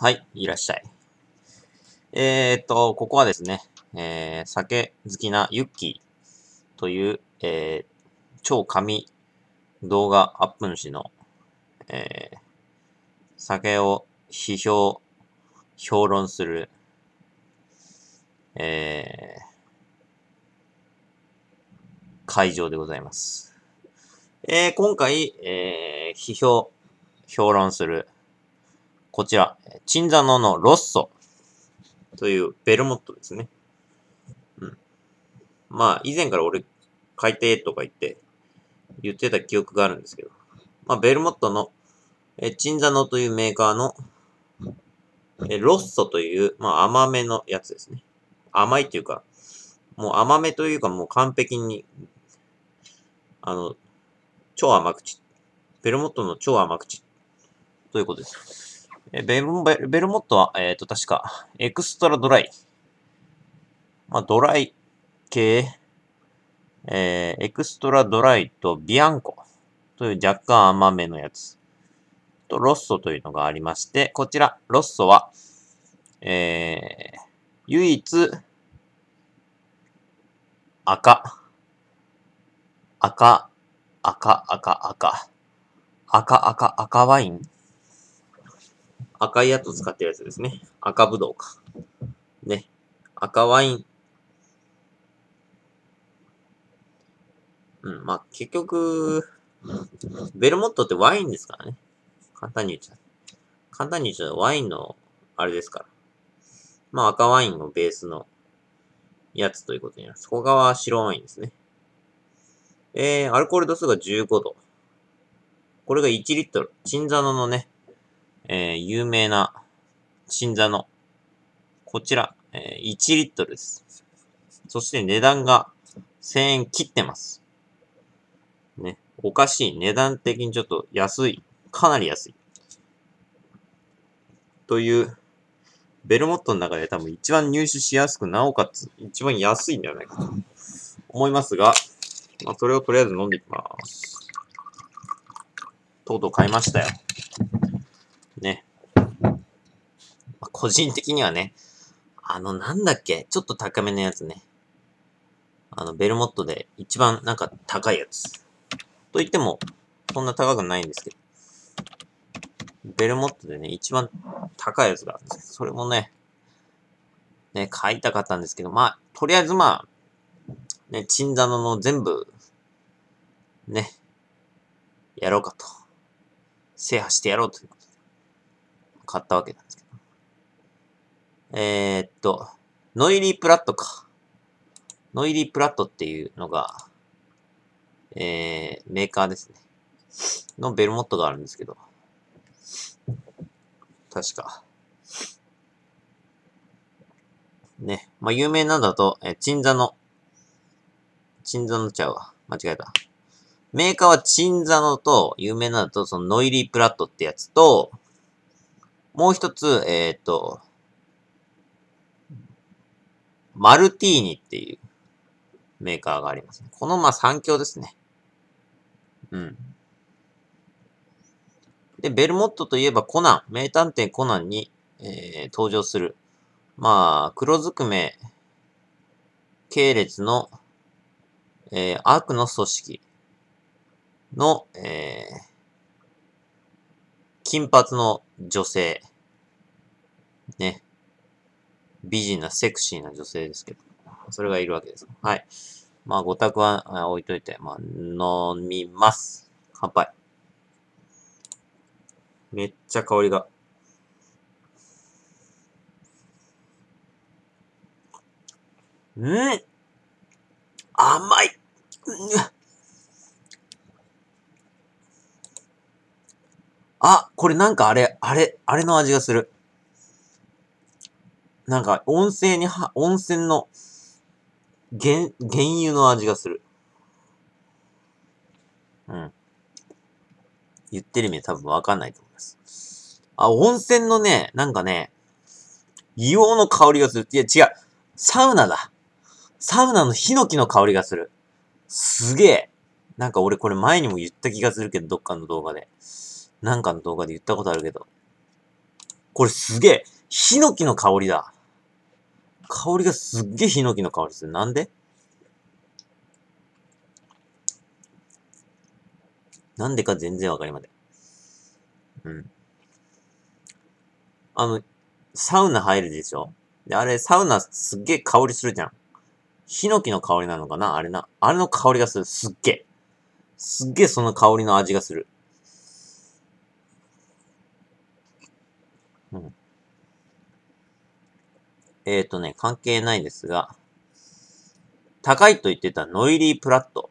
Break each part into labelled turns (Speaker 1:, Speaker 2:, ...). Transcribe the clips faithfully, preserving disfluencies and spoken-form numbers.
Speaker 1: はい、いらっしゃい。えーっと、ここはですね、えー、酒好きなユッキーという、えー、超神動画アップ主の、えー、酒を批評、評論する、えー、会場でございます。えー、今回、えー、批評、評論する、こちら、チンザノのロッソというベルモットですね。うん。まあ、以前から俺、買いてとか言って、言ってた記憶があるんですけど、まあ、ベルモットの、え、チンザノというメーカーの、え、ロッソという、まあ、甘めのやつですね。甘いっていうか、もう甘めというかもう完璧に、あの、超甘口。ベルモットの超甘口ということです。え、ベルベルベルモットは、えっと、確か、エクストラドライ。まあ、ドライ系、えーエクストラドライとビアンコという若干甘めのやつ。と、ロッソというのがありまして、こちら、ロッソは、えー、唯一、赤、赤、赤、赤、赤、赤、赤、赤ワイン赤いやつを使ってるやつですね。赤ぶどうか。ね。赤ワイン。うん、まあ、結局、ベルモットってワインですからね。簡単に言っちゃう。簡単に言っちゃうワインの、あれですから。まあ、赤ワインのベースのやつということになります。外側は白ワインですね。えー、アルコール度数がじゅうごど。これがいちリットル。チンザノのね、えー、有名なチンザノ。こちら、えー、いちリットルです。そして値段がせんえん切ってます。ね。おかしい。値段的にちょっと安い。かなり安い。という、ベルモットの中で多分一番入手しやすく、なおかつ一番安いんではないかと思いますが、まあ、それをとりあえず飲んでいきます。とうとう買いましたよ。ね。まあ、個人的にはね、あの、なんだっけ、ちょっと高めのやつね。あの、ベルモットで一番なんか高いやつ。と言っても、そんな高くないんですけど。ベルモットでね、一番高いやつがあるんですけど、それもね、ね、買いたかったんですけど、まあ、とりあえずまあ、ね、チンザノの全部、ね、やろうかと。制覇してやろうということで、買ったわけなんですけど。えー、っと、ノイリープラットか。ノイリープラットっていうのが、えー、メーカーですね。のベルモットがあるんですけど。確か。ね。まあ、有名なんだと、え、チンザノ。チンザノちゃうわ。間違えた。メーカーはチンザノと、有名なんだと、そのノイリープラットってやつと、もう一つ、えっと、マルティーニっていうメーカーがありますね。このまあ三強ですね。うん。で、ベルモットといえばコナン、名探偵コナンに、えー登場する、まあ、黒ずくめ系列の、えー悪の組織の、えー金髪の女性。ね。美人なセクシーな女性ですけど。それがいるわけです。はい。まあ、ご択はあ置いといて、まあ、飲みます。乾杯。めっちゃ香りが。うん甘い、うん、あ、これなんかあれ、あれ、あれの味がする。なんか、温泉には、温泉の原、原油の味がする。うん。言ってる意味多分わかんないと思います。あ、温泉のね、なんかね、硫黄の香りがする。いや、違う。サウナだ。サウナのヒノキの香りがする。すげえ。なんか俺これ前にも言った気がするけど、どっかの動画で。なんかの動画で言ったことあるけど。 これすげえ、ヒノキの香りだ。香りがすっげえヒノキの香りする。なんでなんでか全然わかりません。うん。あの、サウナ入るでしょで、あれ、サウナすっげえ香りするじゃん。ヒノキの香りなのかなあれな。あれの香りがする。すっげえ。すっげえその香りの味がする。うん。えーとね、関係ないですが、高いと言ってたノイリープラット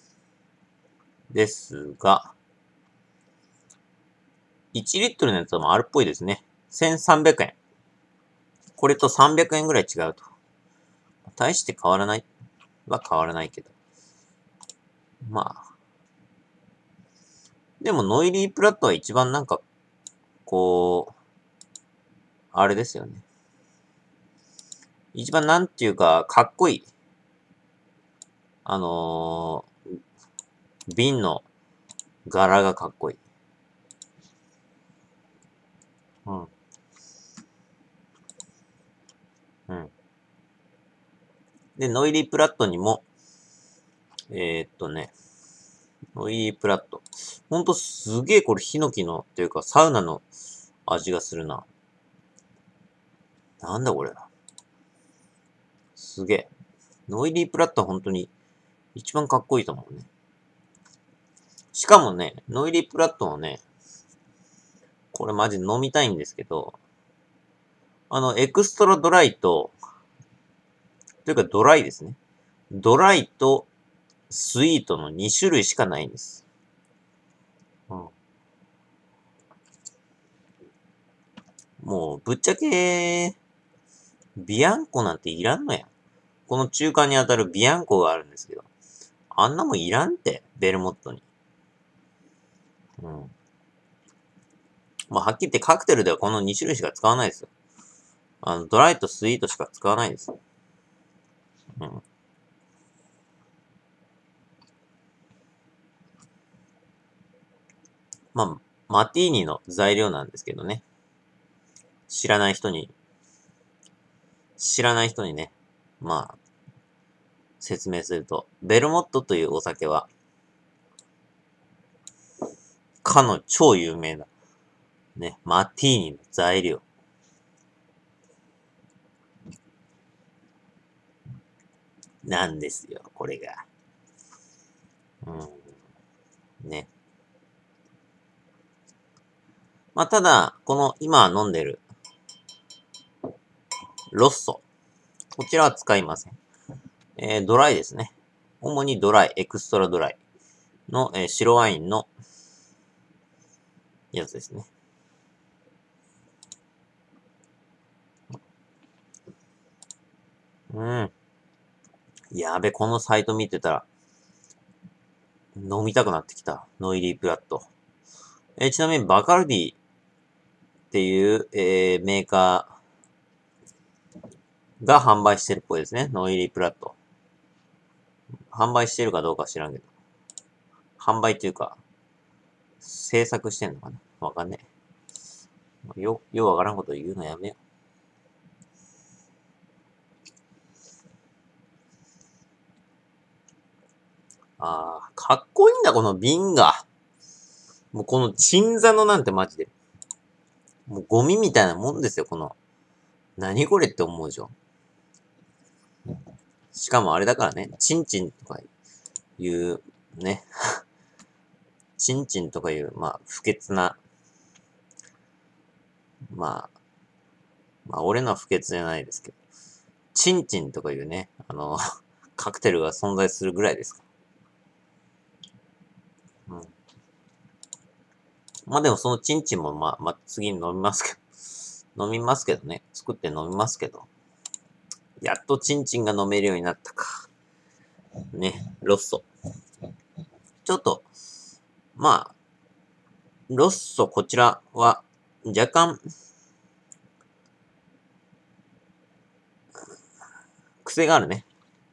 Speaker 1: ですが、いちリットルのやつもあるっぽいですね。せんさんびゃくえん。これとさんびゃくえんぐらい違うと。大して変わらないは変わらないけど。まあ。でもノイリープラットは一番なんか、こう、あれですよね。一番なんていうか、かっこいい。あのー、瓶の柄がかっこいい。うん。うん。で、ノイリープラットにも、えー、っとね、ノイリープラット。ほんとすげえこれヒノキの、っていうかサウナの味がするな。なんだこれ。すげえ。ノイリープラットは本当に一番かっこいいと思うね。しかもね、ノイリープラットのね、これマジ飲みたいんですけど、あの、エクストラドライと、というかドライですね。ドライとスイートのに種類しかないんです。うん、もう、ぶっちゃけ、ビアンコなんていらんのや。この中間にあたるビアンコがあるんですけど、あんなもんいらんって、ベルモットに。うん。まあ、はっきり言ってカクテルではこのに種類しか使わないですよ。あの、ドライとスイートしか使わないです。うん。まあ、マティーニの材料なんですけどね。知らない人に、知らない人にね、まあ、説明すると、ベルモットというお酒は、かの超有名な、ね、マティーニの材料。なんですよ、これが。うん。ね。まあ、ただ、この今飲んでる、ロッソ。こちらは使いません。えー、ドライですね。主にドライ、エクストラドライの、えー、白ワインのやつですね。うん。やべ、このサイト見てたら、飲みたくなってきた。ノイリープラット。えーちなみにバカルディっていう、えーメーカーが販売してるっぽいですね。ノイリープラット。販売してるかどうか知らんけど。販売っていうか、制作してんのかなわかんねえ。よ、ようわからんこと言うのやめよう。あー、かっこいいんだ、この瓶が。もうこの鎮座のなんてマジで。もうゴミみたいなもんですよ、この。何これって思うじゃん。しかもあれだからね、チンチンとかいう、ね。チンチンとかいう、まあ、不潔な、まあ、まあ、俺のは不潔じゃないですけど、チンチンとかいうね、あの、カクテルが存在するぐらいですか。うん。まあでもそのチンチンもまあ、まあ、次に飲みますけど、飲みますけどね。作って飲みますけど。やっとチンチンが飲めるようになったか。ね、ロッソ。ちょっと、まあ、ロッソこちらは、若干、癖があるね。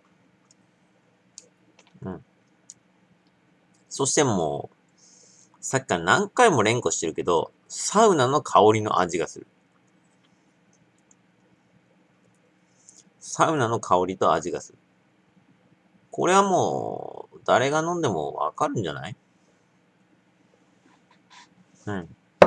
Speaker 1: うん。そしてもう、さっきから何回も連呼してるけど、サウナの香りの味がする。 サウナの香りと味がする。これはもう、誰が飲んでもわかるんじゃない？うん。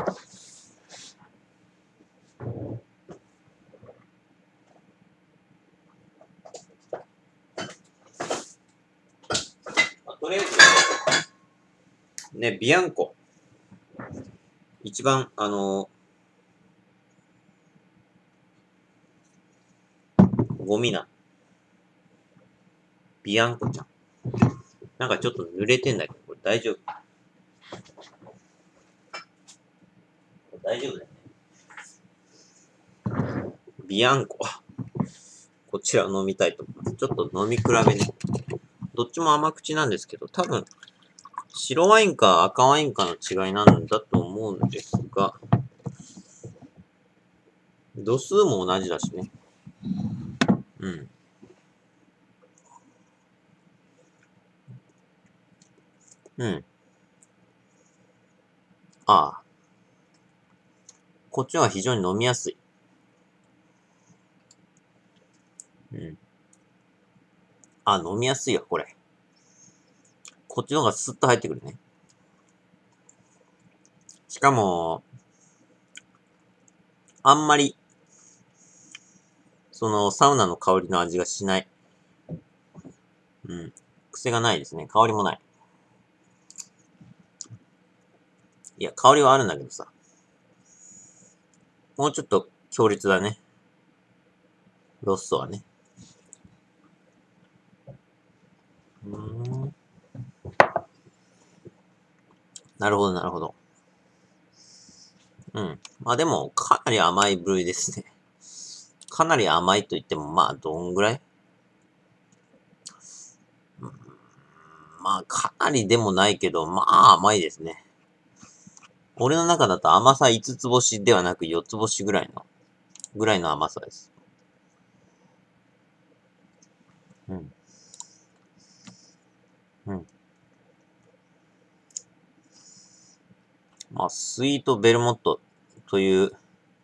Speaker 1: とりあえず、ね、ビアンコ。一番、あのー、ゴミな。ビアンコちゃん。なんかちょっと濡れてんだけど、これ大丈夫？大丈夫だよね。ビアンコ。こちら飲みたいと思います。ちょっと飲み比べね。どっちも甘口なんですけど、多分、白ワインか赤ワインかの違いなんだと思うんですが、度数も同じだしね。うん。うん。ああ。こっちは非常に飲みやすい。うん。あ、飲みやすいよ、これ。こっちの方がスッと入ってくるね。しかも、あんまり、その、サウナの香りの味がしない。うん。癖がないですね。香りもない。いや、香りはあるんだけどさ。もうちょっと強烈だね。ロッソはね。うーん。なるほど、なるほど。うん。まあでも、かなり甘い部類ですね。かなり甘いと言っても、まあ、どんぐらい？うん、まあ、かなりでもないけど、まあ甘いですね。俺の中だと甘さいつつ星ではなくよっつ星ぐらいの、ぐらいの甘さです。うん。うん。まあ、スイートベルモットという、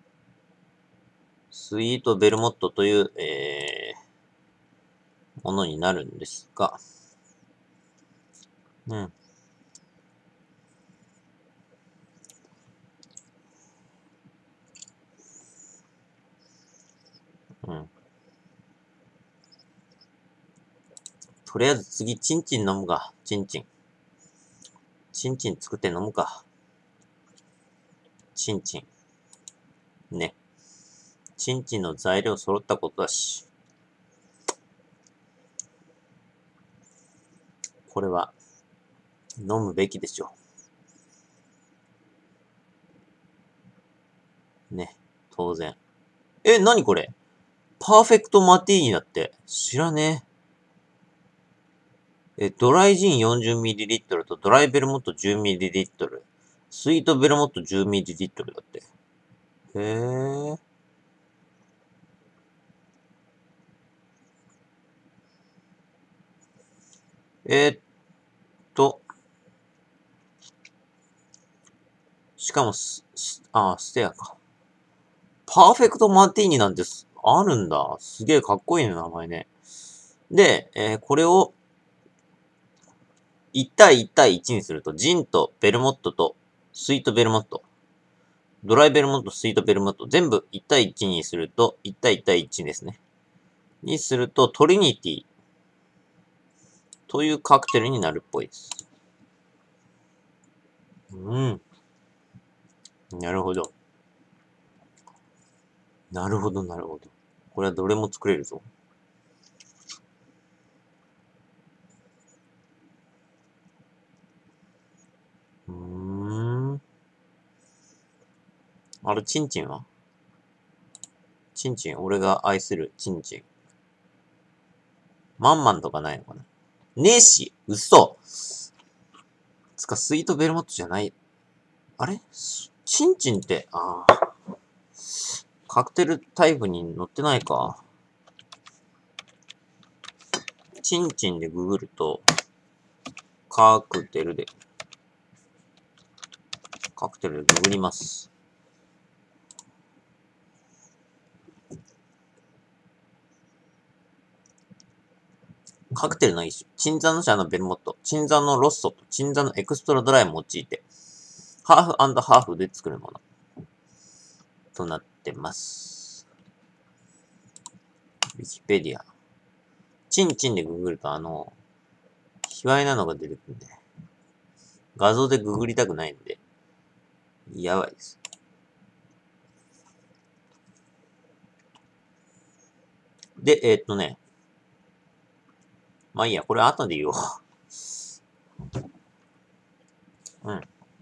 Speaker 1: スイートベルモットという、えー、ものになるんですが、うん。うん。とりあえず次、チンチン飲むか。チンチン。チンチン作って飲むか。チンチン。ね。チンチンの材料揃ったことだし。これは、飲むべきでしょう。ね。当然。え、なにこれ？パーフェクトマティーニだって。知らねえ。え、ドライジン よんじゅうミリリットル とドライベルモット じゅうミリリットル。スイートベルモット じゅうミリリットル だって。へえ。えーっと、しかもス、スあ、ステアか。パーフェクトマティーニなんてすあるんだ。すげえかっこいいね、名前ね。で、えーこれをいち対いち対いちにすると、ジンとベルモットとスイートベルモット、ドライベルモット、スイートベルモット、全部いち対いちにすると、いち対いち対いちですね。にすると、トリニティというカクテルになるっぽいです。うん。なるほど。なるほど、なるほど。これはどれも作れるぞ。うーん。あれ、チンチンは？チンチン、俺が愛するチンチン。マンマンとかないのかな？ねえし、嘘。つか、スイートベルモットじゃない。あれチンチンって、ああ、カクテルタイプに載ってないか。チンチンでググると、カクテルで、カクテルでググります。 カクテルの一種。鎮座の社のベルモット、鎮座のロッソと鎮座のエクストラドライを用いて、ハーフ&ハーフで作るもの。となってます。ウィキペディア。チンチンでググるとあの、卑猥なのが出てくるんで、画像でググりたくないんで、やばいです。で、えー、っとね、まあいいや、これ後で言おう。うん。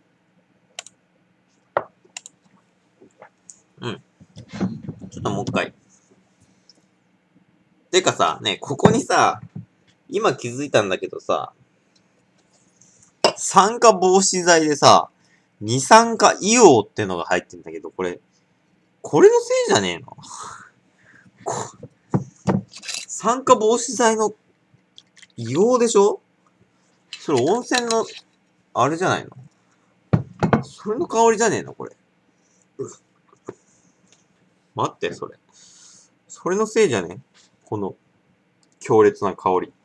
Speaker 1: うん。ちょっともう一回。てかさ、ね、ここにさ、今気づいたんだけどさ、酸化防止剤でさ、二酸化硫黄ってのが入ってんだけど、これ、これのせいじゃねえの？酸化防止剤の硫黄でしょ？それ温泉の、あれじゃないの？それの香りじゃねえのこれ。待って、それ。それのせいじゃね？この、強烈な香り。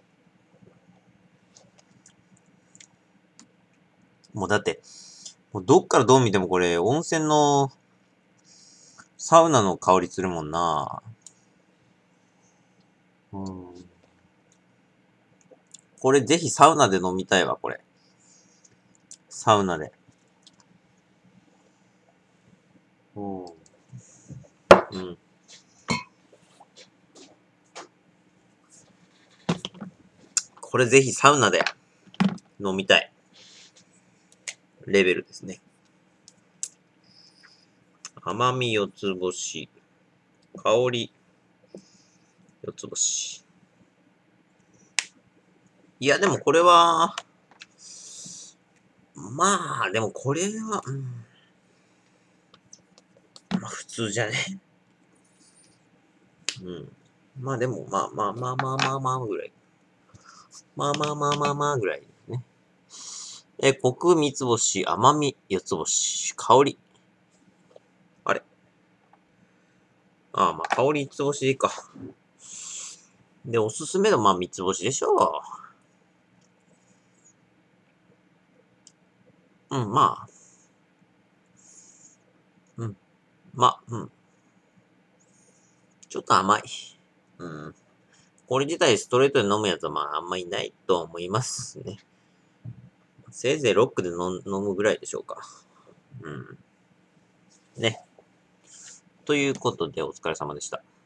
Speaker 1: もうだって、もうどっからどう見てもこれ、温泉の、サウナの香りするもんな。うん。これぜひサウナで飲みたいわ、これ。サウナで。うん。うん。これぜひサウナで飲みたい。レベルですね。甘み四つ星。香り四つ星。いや、でもこれは、まあ、でもこれは、うん。まあ普通じゃね。うん。まあでも、まあまあまあまあまあまあぐらい。まあまあまあまあまあぐらいですね。え、コク三つ星、甘み四つ星、香り。あれああ、まあ香り五つ星でいいか。で、おすすめのまあ三つ星でしょう。うん、まあ。うん。まあ、うん。ちょっと甘い。うん。これ自体ストレートで飲むやつはまああんまりないと思いますね。せいぜいロックで飲むぐらいでしょうか。うん。ね。ということでお疲れ様でした。